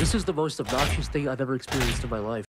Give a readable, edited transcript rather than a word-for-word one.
This is the most obnoxious thing I've ever experienced in my life.